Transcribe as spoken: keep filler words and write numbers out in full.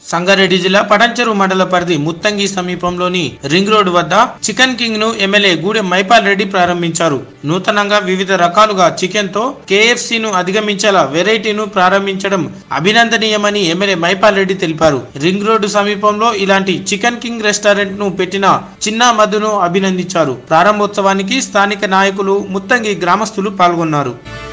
సంగారెడ్డి జిల్లా పటంచెరు మండల పరిధి ముత్తంగి సమీపంలోని రింగ్ రోడ్ వద్ద చికెన్ కింగ్ ను ఎమ్మెల్యే గూడెం మైపాల్ రెడ్డి ప్రారంభించారు. నూతనంగా వివిధ రకాలుగా చికెన్ తో కేఎఫ్సి ను అధిగమించేలా వెరైటీను ప్రారంభించడం అభినందనీయమని ఎమ్మెల్యే మైపాల్ రెడ్డి తెలిపారు. రింగ్ రోడ్డు సమీపంలో ఇలాంటి చికెన్ కింగ్ రెస్టారెంట్ ను పెట్టిన చిన్న మధును అభినందించారు. ప్రారంభోత్సవానికి స్థానిక నాయకులు, ముత్తంగి గ్రామస్తులు పాల్గొన్నారు.